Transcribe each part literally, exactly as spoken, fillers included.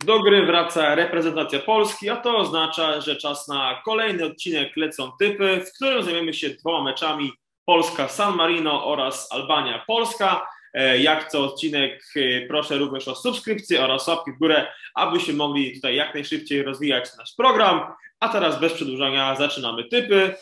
Do gry wraca reprezentacja Polski, a to oznacza, że czas na kolejny odcinek Lecą Typy, w którym zajmiemy się dwoma meczami Polska-San Marino oraz Albania-Polska. Jak co odcinek proszę również o subskrypcję oraz łapki w górę, abyśmy mogli tutaj jak najszybciej rozwijać nasz program. A teraz bez przedłużania zaczynamy typy.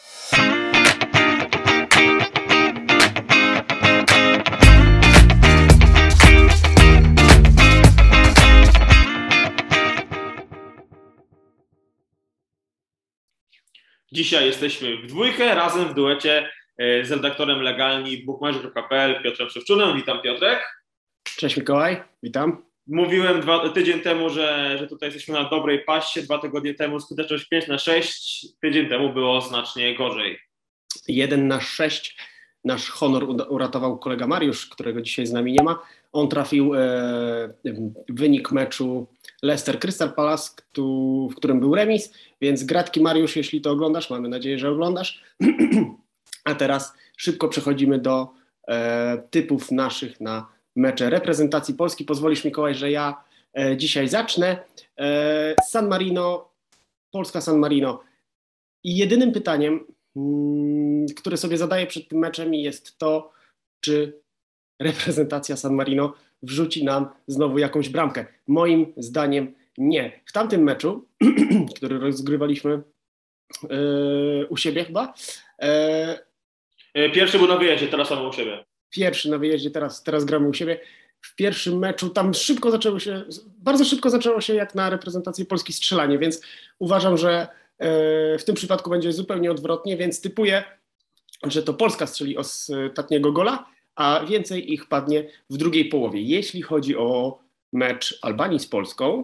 Dzisiaj jesteśmy w dwójkę, razem w duecie z redaktorem legalni bookmachers kropka p l Piotrem Szewczunem. Witam, Piotrek. Cześć Mikołaj, witam. Mówiłem dwa, tydzień temu, że, że tutaj jesteśmy na dobrej paście, dwa tygodnie temu skuteczność pięć na sześć, tydzień temu było znacznie gorzej. jeden na sześć, nasz honor uratował kolega Mariusz, którego dzisiaj z nami nie ma. On trafił e, wynik meczu Leicester Crystal Palace, tu, w którym był remis, więc gratki Mariusz, jeśli to oglądasz, mamy nadzieję, że oglądasz. A teraz szybko przechodzimy do e, typów naszych na mecze reprezentacji Polski. Pozwolisz, Mikołaj, że ja e, dzisiaj zacznę. E, San Marino, Polska-San Marino. I jedynym pytaniem, mm, które sobie zadaję przed tym meczem, jest to, czy reprezentacja San Marino wrzuci nam znowu jakąś bramkę. Moim zdaniem nie. W tamtym meczu, który rozgrywaliśmy yy, u siebie chyba. Yy, pierwszy był na wyjeździe, teraz mamy u siebie. Pierwszy na wyjeździe, teraz, teraz gramy u siebie. W pierwszym meczu tam szybko zaczęło się, bardzo szybko zaczęło się jak na reprezentację Polski strzelanie, więc uważam, że yy, w tym przypadku będzie zupełnie odwrotnie, więc typuję, że to Polska strzeli ostatniego gola, a więcej ich padnie w drugiej połowie. Jeśli chodzi o mecz Albanii z Polską,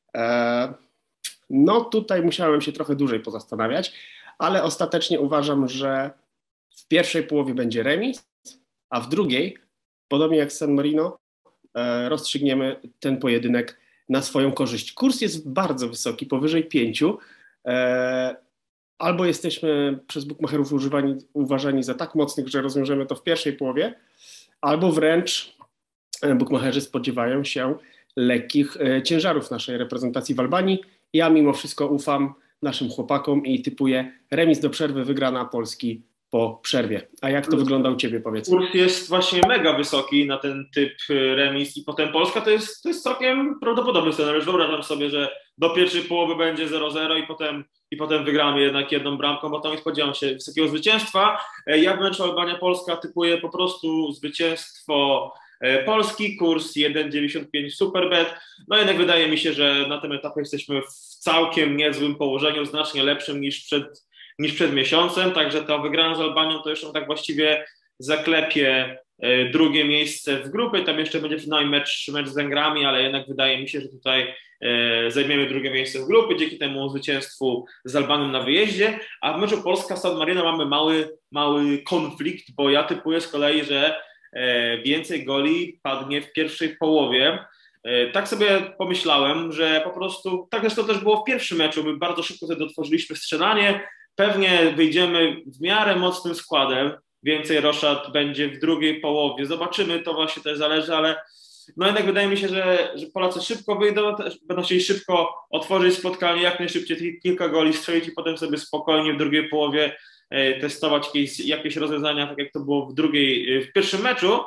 e, no tutaj musiałem się trochę dłużej pozastanawiać, ale ostatecznie uważam, że w pierwszej połowie będzie remis, a w drugiej, podobnie jak San Marino, e, rozstrzygniemy ten pojedynek na swoją korzyść. Kurs jest bardzo wysoki, powyżej pięciu. E, albo jesteśmy przez bookmacherów używani, uważani za tak mocnych, że rozwiążemy to w pierwszej połowie, albo wręcz bookmacherzy spodziewają się lekkich e, ciężarów naszej reprezentacji w Albanii. Ja mimo wszystko ufam naszym chłopakom i typuję remis do przerwy, wygrana Polski po przerwie. A jak to wygląda u Ciebie, powiedz? Kurs jest właśnie mega wysoki na ten typ remis i potem Polska to jest, to jest całkiem prawdopodobny scenariusz. Wyobrażam sobie, że do pierwszej połowy będzie zero zero i potem, i potem wygramy jednak jedną bramką, bo tam nie spodziewam się wysokiego zwycięstwa. Ja w meczu Albania-Polska typuję po prostu zwycięstwo Polski, kurs jeden dziewięćdziesiąt pięć Superbet. No jednak wydaje mi się, że na tym etapie jesteśmy w całkiem niezłym położeniu, znacznie lepszym niż przed niż przed miesiącem, także to wygrana z Albanią to jeszcze tak właściwie zaklepie e, drugie miejsce w grupie, tam jeszcze będzie przynajmniej mecz, mecz z Węgrami, ale jednak wydaje mi się, że tutaj e, zajmiemy drugie miejsce w grupie dzięki temu zwycięstwu z Albanią na wyjeździe, a w meczu Polska-San Marino mamy mały, mały konflikt, bo ja typuję z kolei, że e, więcej goli padnie w pierwszej połowie. E, tak sobie pomyślałem, że po prostu, tak zresztą też było w pierwszym meczu, my bardzo szybko wtedy otworzyliśmy strzelanie. Pewnie wyjdziemy w miarę mocnym składem, więcej roszad będzie w drugiej połowie. Zobaczymy, to właśnie też zależy, ale no jednak wydaje mi się, że, że Polacy szybko wyjdą, będą chcieli szybko otworzyć spotkanie, jak najszybciej kilka goli strzelić i potem sobie spokojnie w drugiej połowie testować jakieś, jakieś rozwiązania, tak jak to było w drugiej, w pierwszym meczu.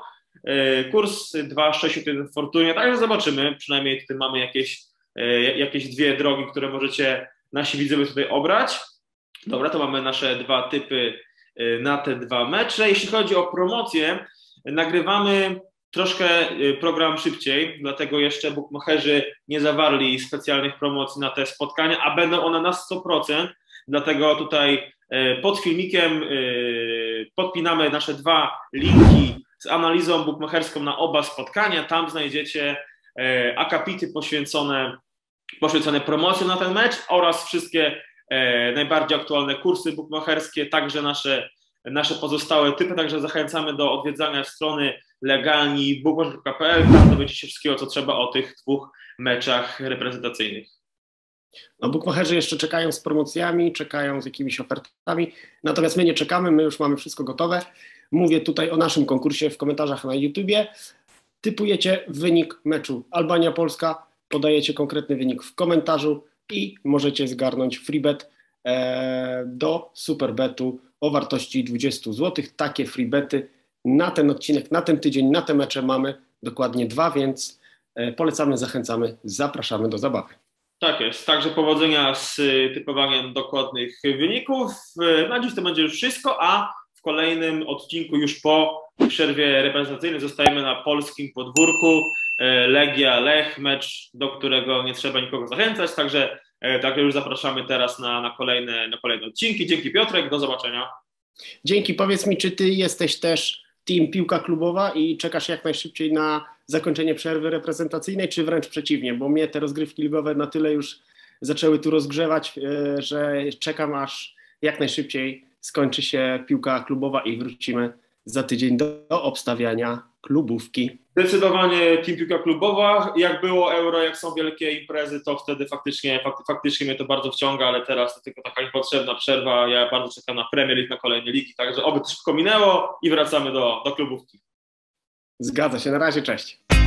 Kurs dwa sześć jeden Fortunie, także zobaczymy, przynajmniej tutaj mamy jakieś, jakieś dwie drogi, które możecie nasi widzowie tutaj obrać. Dobra, to mamy nasze dwa typy na te dwa mecze. Jeśli chodzi o promocję, nagrywamy troszkę program szybciej, dlatego jeszcze bookmacherzy nie zawarli specjalnych promocji na te spotkania, a będą one na sto procent, dlatego tutaj pod filmikiem podpinamy nasze dwa linki z analizą bookmacherską na oba spotkania. Tam znajdziecie akapity poświęcone, poświęcone promocjom na ten mecz oraz wszystkie E, najbardziej aktualne kursy bookmacherskie, także nasze, nasze pozostałe typy, także zachęcamy do odwiedzania strony legalni bookmachers kropka p l, tam dowiecie się wszystkiego, co trzeba o tych dwóch meczach reprezentacyjnych. No, bookmacherzy jeszcze czekają z promocjami, czekają z jakimiś ofertami, natomiast my nie czekamy, my już mamy wszystko gotowe. Mówię tutaj o naszym konkursie w komentarzach na YouTubie. Typujecie wynik meczu Albania-Polska podajecie konkretny wynik w komentarzu i możecie zgarnąć freebet e, do Superbetu o wartości dwadzieścia złotych. Takie freebety na ten odcinek, na ten tydzień, na te mecze mamy dokładnie dwa, więc e, polecamy, zachęcamy, zapraszamy do zabawy. Tak jest, także powodzenia z typowaniem dokładnych wyników. Na dziś to będzie już wszystko, a w kolejnym odcinku już po przerwie reprezentacyjnej zostajemy na polskim podwórku. Legia Lech, mecz, do którego nie trzeba nikogo zachęcać, także, także już zapraszamy teraz na, na, kolejne, na kolejne odcinki. Dzięki Piotrek, do zobaczenia. Dzięki, powiedz mi, czy ty jesteś też team piłka klubowa i czekasz jak najszybciej na zakończenie przerwy reprezentacyjnej, czy wręcz przeciwnie, bo mnie te rozgrywki ligowe na tyle już zaczęły tu rozgrzewać, że czekam aż jak najszybciej skończy się piłka klubowa i wrócimy za tydzień do, do obstawiania klubówki. Zdecydowanie team piłka klubowa. Jak było Euro, jak są wielkie imprezy, to wtedy faktycznie, fakty, faktycznie mnie to bardzo wciąga, ale teraz to tylko taka niepotrzebna przerwa. Ja bardzo czekam na Premier League, na kolejne ligi, także oby to szybko minęło i wracamy do, do klubówki. Zgadza się, na razie, cześć.